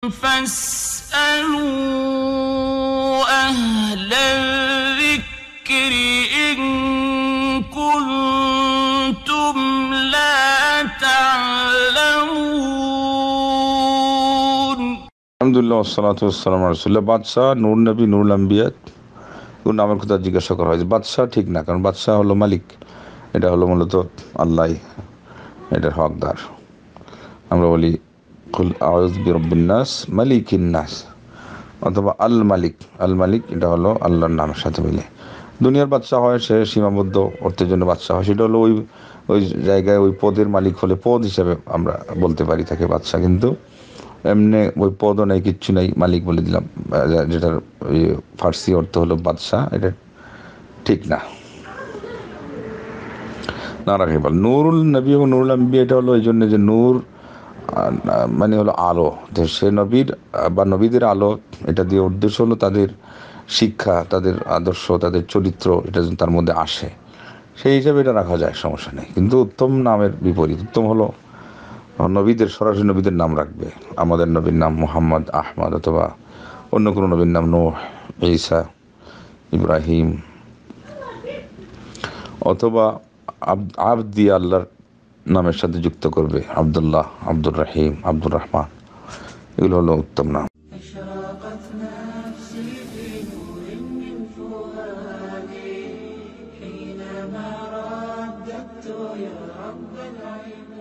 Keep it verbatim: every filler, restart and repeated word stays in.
فاسألوا أهل الذكر إن كنتم لا تعلمون আলহামদুলিল্লাহ ওয়াসসালাতু ওয়াসসালামু আলা রাসূলিল্লাহ। বাদশাহ, নূর নবী, নুরুল আম্বিয়া, ওর নামের কথা জিজ্ঞাসা করা হয়। বাদশাহ ঠিক না, কারণ বাদশাহ হলো মালিক, এটা হলো মূলত আল্লাহ এটার হকদার। আমরা বলি কুল আউযু বিরাব্বিন নাস মালিকিন নাস, অথবা আল মালিক। আল মালিক এটা হলো আল্লাহর নামের সাথে মিলে। দুনিয়ার বাদশাহ হয় সে সীমাবদ্ধ অর্থের জন্য বাদশাহ হয়, সেটা হলো ওই ওই জায়গায় ওই পদের মালিক হলে পদ হিসাবে আমরা বলতে পারি তাকে বাদশাহ। কিন্তু এমনি ওই পদও নেই, কিচ্ছু নেই, মালিক বলে দিলাম, যেটার ওই ফার্সি অর্থ হলো বাদশাহ, এটা ঠিক না। না রাখে বল নুরুল নবী এবং নুরুল আম্বিয়া, এটা হলো এই জন্য যে নূর মানে হলো আলো, যে সে নবীর বা নবীদের আলো, এটা দিয়ে উদ্দেশ্য হলো তাদের শিক্ষা, তাদের আদর্শ, তাদের চরিত্র, এটা যেন তার মধ্যে আসে, সেই হিসাবে এটা রাখা যায়, সমস্যা নেই। কিন্তু উত্তম নামের বিপরীত, উত্তম হলো নবীদের, সরাসরি নবীদের নাম রাখবে। আমাদের নবীর নাম মুহাম্মদ, আহমদ, অথবা অন্য কোনো নবীর নাম নূহ, ঈসা, ইব্রাহিম, অথবা আব্দ দিয়ে আল্লাহর নামের সাথে যুক্ত করবে, আব্দুল্লাহ, আব্দুর রহিম, আব্দুর রহমান, এগুলো হলো উত্তম নাম। أشرقت نفسي في نور من فؤادي حينما رددت يا رب العباد